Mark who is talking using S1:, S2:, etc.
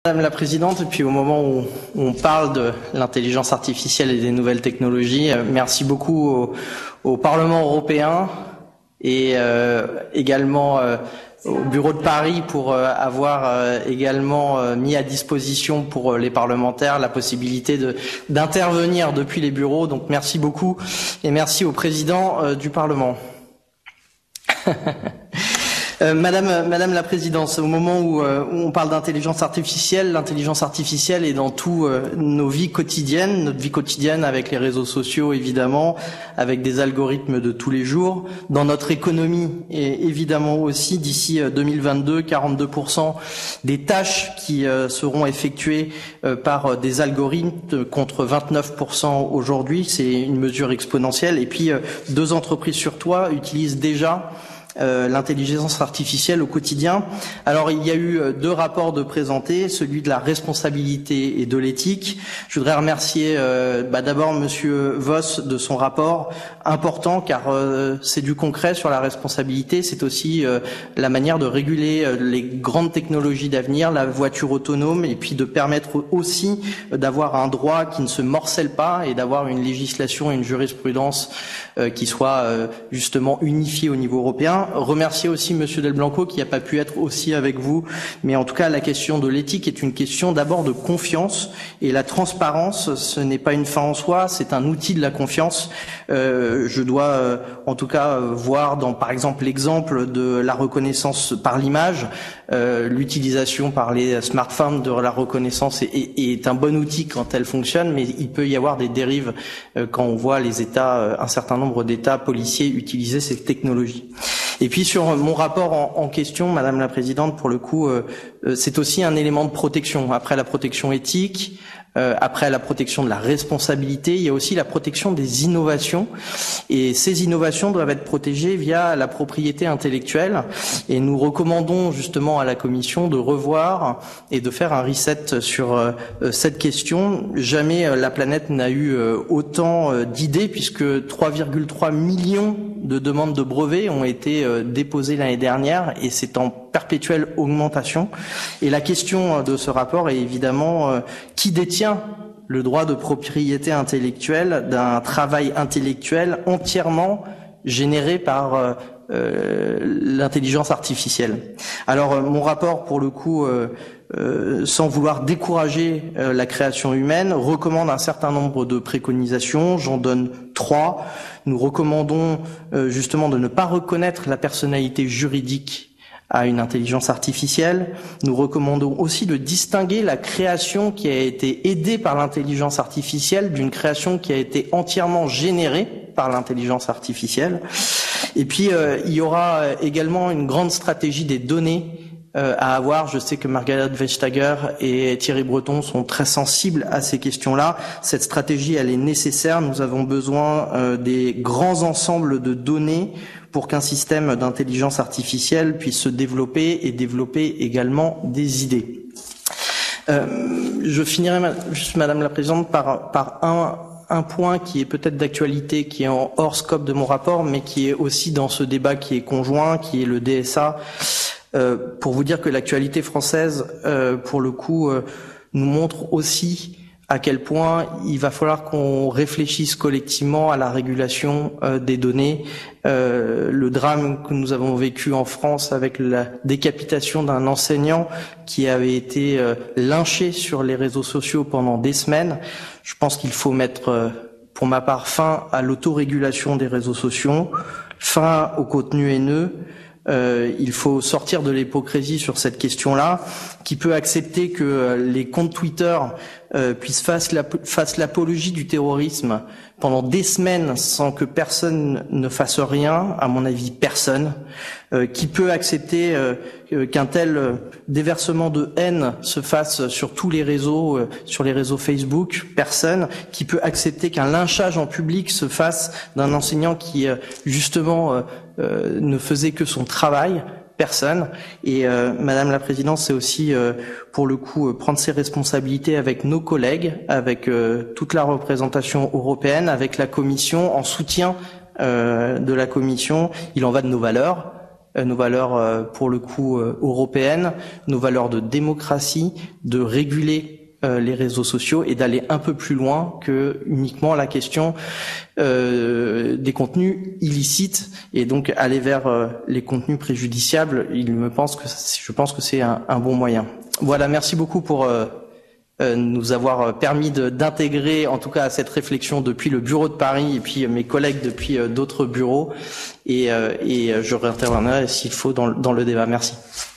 S1: Madame la Présidente, et puis au moment où on parle de l'intelligence artificielle et des nouvelles technologies, merci beaucoup au Parlement européen et également au Bureau de Paris pour avoir également mis à disposition pour les parlementaires la possibilité d'intervenir depuis les bureaux. Donc merci beaucoup et merci au Président du Parlement. Madame la Présidente, au moment où on parle d'intelligence artificielle, l'intelligence artificielle est dans tous nos vies quotidiennes, notre vie quotidienne avec les réseaux sociaux évidemment, avec des algorithmes de tous les jours, dans notre économie et évidemment aussi d'ici 2022, 42% des tâches qui seront effectuées par des algorithmes contre 29% aujourd'hui, c'est une mesure exponentielle. Et puis 2 entreprises sur 3 utilisent déjà l'intelligence artificielle au quotidien. Alors il y a eu 2 rapports de présentés, celui de la responsabilité et de l'éthique. Je voudrais remercier d'abord Monsieur Voss de son rapport important car c'est du concret sur la responsabilité, c'est aussi la manière de réguler les grandes technologies d'avenir, la voiture autonome, et puis de permettre aussi d'avoir un droit qui ne se morcelle pas et d'avoir une législation et une jurisprudence qui soit justement unifiée au niveau européen. Remercier aussi Monsieur Del Blanco qui n'a pas pu être aussi avec vous, mais en tout cas la question de l'éthique est une question d'abord de confiance, et la transparence ce n'est pas une fin en soi, c'est un outil de la confiance. Je dois en tout cas voir dans par exemple l'exemple de la reconnaissance par l'image, l'utilisation par les smartphones de la reconnaissance est un bon outil quand elle fonctionne, mais il peut y avoir des dérives quand on voit les États, un certain nombre d'États policiers utiliser ces technologies. Et puis sur mon rapport en question, Madame la Présidente, pour le coup, c'est aussi un élément de protection. Après la protection éthique, après la protection de la responsabilité, il y a aussi la protection des innovations. Et ces innovations doivent être protégées via la propriété intellectuelle. Et nous recommandons justement à la Commission de revoir et de faire un reset sur cette question. Jamais la planète n'a eu autant d'idées, puisque 3,3 millions de demandes de brevets ont été déposées l'année dernière, et c'est en perpétuelle augmentation. Et la question de ce rapport est évidemment qui détient le droit de propriété intellectuelle d'un travail intellectuel entièrement généré par l'intelligence artificielle. Alors mon rapport, pour le coup, sans vouloir décourager la création humaine, recommande un certain nombre de préconisations. J'en donne 3. Nous recommandons justement de ne pas reconnaître la personnalité juridique à une intelligence artificielle. Nous recommandons aussi de distinguer la création qui a été aidée par l'intelligence artificielle d'une création qui a été entièrement générée par l'intelligence artificielle. Et puis il y aura également une grande stratégie des données à avoir. Je sais que Margaret Vestager et Thierry Breton sont très sensibles à ces questions-là. Cette stratégie, elle est nécessaire. Nous avons besoin des grands ensembles de données pour qu'un système d'intelligence artificielle puisse se développer et développer également des idées. Je finirai juste, Madame la Présidente, par un point qui est peut-être d'actualité, qui est en hors scope de mon rapport, mais qui est aussi dans ce débat qui est conjoint, qui est le DSA. Pour vous dire que l'actualité française, pour le coup, nous montre aussi à quel point il va falloir qu'on réfléchisse collectivement à la régulation des données. Le drame que nous avons vécu en France avec la décapitation d'un enseignant qui avait été lynché sur les réseaux sociaux pendant des semaines. Je pense qu'il faut mettre, pour ma part, fin à l'autorégulation des réseaux sociaux, fin au contenu haineux. Il faut sortir de l'hypocrisie sur cette question-là. Qui peut accepter que les comptes Twitter puissent fassent l'apologie du terrorisme pendant des semaines sans que personne ne fasse rien? À mon avis, personne. Qui peut accepter qu'un tel déversement de haine se fasse sur tous les réseaux, sur les réseaux Facebook? Personne. Qui peut accepter qu'un lynchage en public se fasse d'un enseignant qui justement ne faisait que son travail? Personne. Et Madame la Présidente, c'est aussi pour le coup prendre ses responsabilités avec nos collègues, avec toute la représentation européenne, avec la Commission, en soutien de la Commission. Il en va de nos valeurs. nos valeurs pour le coup européennes, nos valeurs de démocratie, de réguler les réseaux sociaux et d'aller un peu plus loin que uniquement la question des contenus illicites et donc aller vers les contenus préjudiciables. Je pense que c'est un bon moyen. Voilà, merci beaucoup pour nous avoir permis d'intégrer en tout cas à cette réflexion depuis le bureau de Paris et puis mes collègues depuis d'autres bureaux et je réinterviendrai s'il faut dans le débat. Merci.